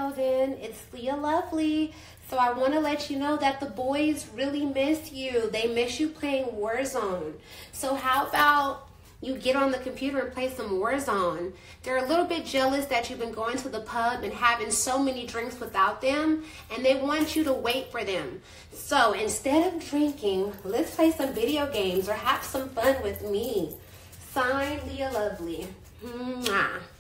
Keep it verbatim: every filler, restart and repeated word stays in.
Cameo then. It's Lia Lovely. So I want to let you know that the boys really miss you. They miss you playing Warzone. So how about you get on the computer and play some Warzone? They're a little bit jealous that you've been going to the pub and having so many drinks without them, and they want you to wait for them. So instead of drinking, let's play some video games or have some fun with me. Signed, Lia Lovely. Mwah.